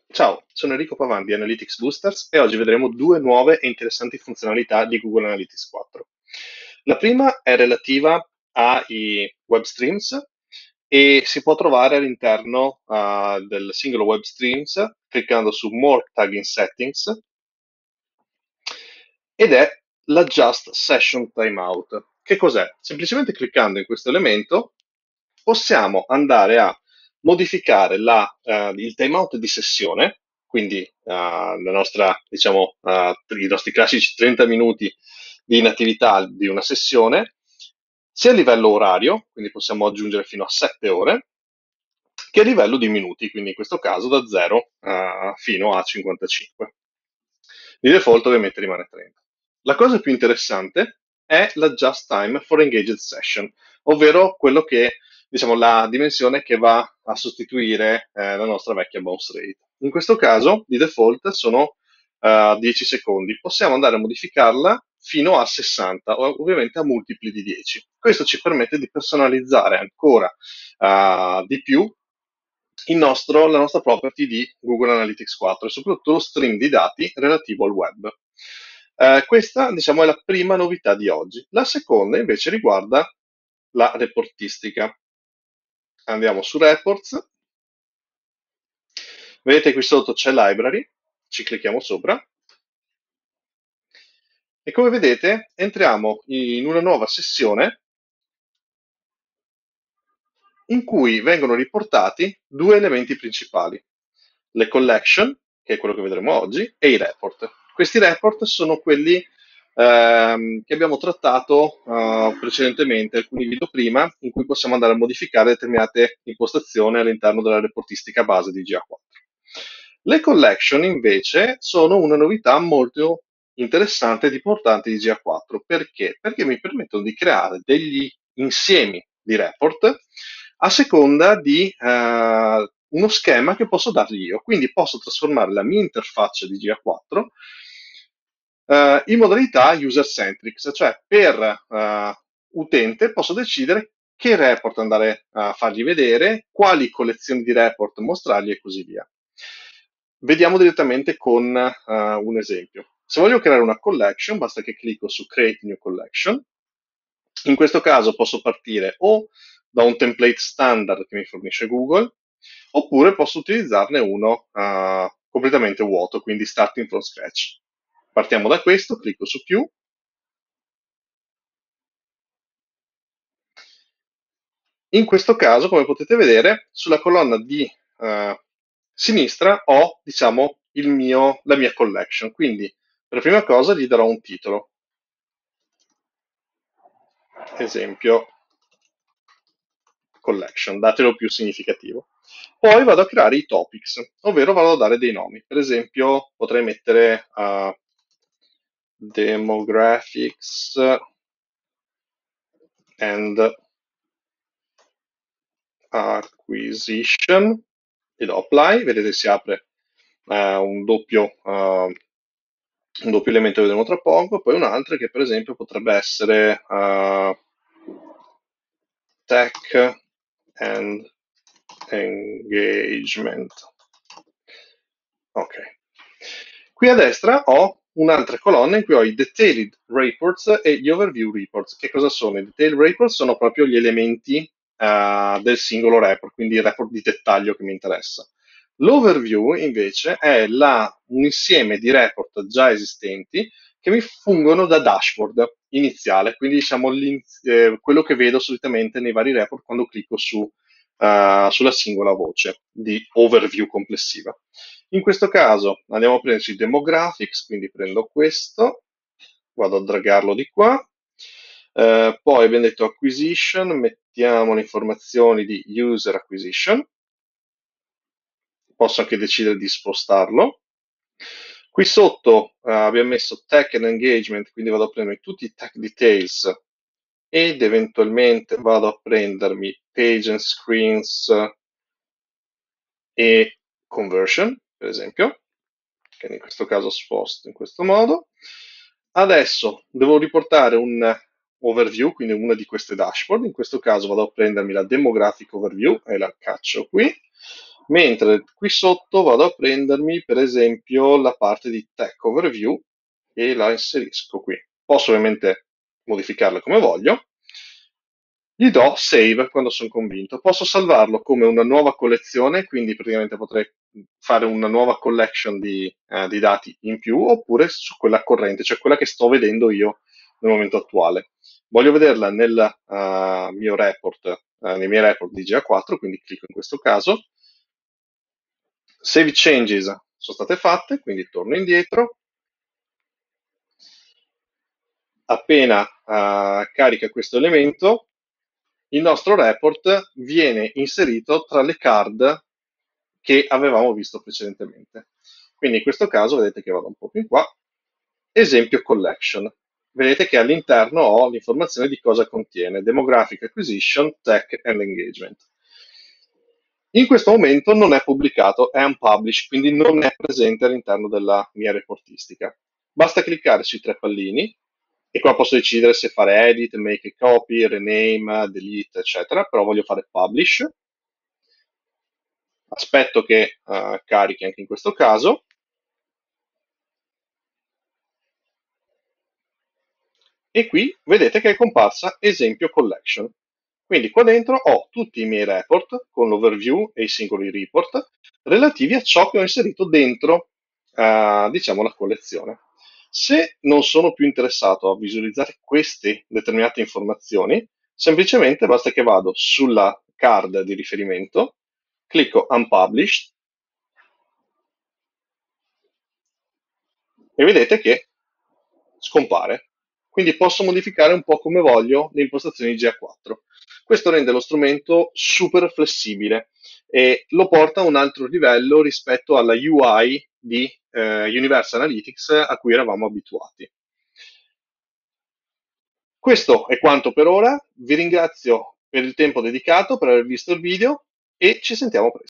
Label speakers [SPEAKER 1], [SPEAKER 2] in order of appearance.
[SPEAKER 1] Ciao, sono Enrico Pavan di Analytics Boosters e oggi vedremo due nuove e interessanti funzionalità di Google Analytics 4. La prima è relativa ai web streams e si può trovare all'interno del singolo web streams cliccando su More Tagging Settings ed è la Just Session Timeout. Che cos'è? Semplicemente cliccando in questo elemento possiamo andare a modificare il timeout di sessione, quindi i nostri classici 30 minuti di inattività di una sessione, sia a livello orario, quindi possiamo aggiungere fino a 7 ore, che a livello di minuti, quindi in questo caso da 0 fino a 55. Di default ovviamente rimane 30. La cosa più interessante è la Just Time for Engaged Session, ovvero quello che, diciamo, la dimensione che va a sostituire la nostra vecchia bounce rate. In questo caso, di default, sono 10 secondi. Possiamo andare a modificarla fino a 60, ovviamente a multipli di 10. Questo ci permette di personalizzare ancora di più la nostra property di Google Analytics 4 e soprattutto lo stream di dati relativo al web. Questa, diciamo, è la prima novità di oggi. La seconda invece riguarda la reportistica. Andiamo su Reports, vedete qui sotto c'è Library, ci clicchiamo sopra e come vedete entriamo in una nuova sessione in cui vengono riportati due elementi principali: le collection, che è quello che vedremo oggi, e i report. Questi report sono quelli che abbiamo trattato precedentemente, alcuni video prima, in cui possiamo andare a modificare determinate impostazioni all'interno della reportistica base di GA4. Le collection invece sono una novità molto interessante ed importante di GA4. Perché? Perché mi permettono di creare degli insiemi di report a seconda di uno schema che posso dargli io. Quindi posso trasformare la mia interfaccia di GA4 in modalità user-centric, cioè per utente posso decidere che report andare a fargli vedere, quali collezioni di report mostrargli e così via. Vediamo direttamente con un esempio. Se voglio creare una collection, basta che clicco su Create New Collection. In questo caso posso partire o da un template standard che mi fornisce Google, oppure posso utilizzarne uno completamente vuoto, quindi starting from scratch. Partiamo da questo, clicco su più. In questo caso, come potete vedere, sulla colonna di sinistra ho, diciamo, la mia collection. Quindi, per prima cosa, gli darò un titolo. Esempio, collection, datelo più significativo. Poi vado a creare i topics, ovvero vado a dare dei nomi. Per esempio, potrei mettere demographics and acquisition e do apply, vedete si apre un doppio elemento che vedremo tra poco, poi un altro che per esempio potrebbe essere tech and engagement. Ok. Qui a destra ho un'altra colonna in cui ho i detailed reports e gli overview reports. Che cosa sono? I detailed reports sono proprio gli elementi del singolo report, quindi il report di dettaglio che mi interessa. L'overview invece è un insieme di report già esistenti che mi fungono da dashboard iniziale, quindi diciamo quello che vedo solitamente nei vari report quando clicco sulla singola voce di overview complessiva. In questo caso andiamo a prenderci demographics, quindi prendo questo, vado a draggarlo di qua, poi abbiamo detto acquisition, mettiamo le informazioni di user acquisition, posso anche decidere di spostarlo. Qui sotto abbiamo messo tech and engagement, quindi vado a prendermi tutti i tech details ed eventualmente vado a prendermi page and screens e conversion, per esempio, che in questo caso sposto in questo modo. Adesso devo riportare un overview, quindi una di queste dashboard. In questo caso vado a prendermi la demographic overview e la caccio qui. Mentre qui sotto vado a prendermi per esempio la parte di Tech Overview e la inserisco qui. Posso ovviamente modificarla come voglio. Gli do save quando sono convinto. Posso salvarlo come una nuova collezione, quindi praticamente potrei fare una nuova collection di dati in più, oppure su quella corrente, cioè quella che sto vedendo io nel momento attuale. Voglio vederla mio report, nei miei report di GA4, quindi clicco in questo caso. Save changes sono state fatte, quindi torno indietro. Appena carica questo elemento, il nostro report viene inserito tra le card che avevamo visto precedentemente. Quindi in questo caso vedete che vado un po' più in qua, esempio collection. Vedete che all'interno ho l'informazione di cosa contiene, demographic acquisition, tech and engagement. In questo momento non è pubblicato, è unpublished, quindi non è presente all'interno della mia reportistica. Basta cliccare sui tre pallini e qua posso decidere se fare edit, make a copy, rename, delete, eccetera, però voglio fare publish. Aspetto che carichi anche in questo caso. E qui vedete che è comparsa esempio collection. Quindi qua dentro ho tutti i miei report con l'overview e i singoli report relativi a ciò che ho inserito dentro, diciamo, la collezione. Se non sono più interessato a visualizzare queste determinate informazioni, semplicemente basta che vado sulla card di riferimento, clicco Unpublished e vedete che scompare. Quindi posso modificare un po' come voglio le impostazioni GA4. Questo rende lo strumento super flessibile e lo porta a un altro livello rispetto alla UI di Universal Analytics a cui eravamo abituati. Questo è quanto per ora, vi ringrazio per il tempo dedicato, per aver visto il video e ci sentiamo presto.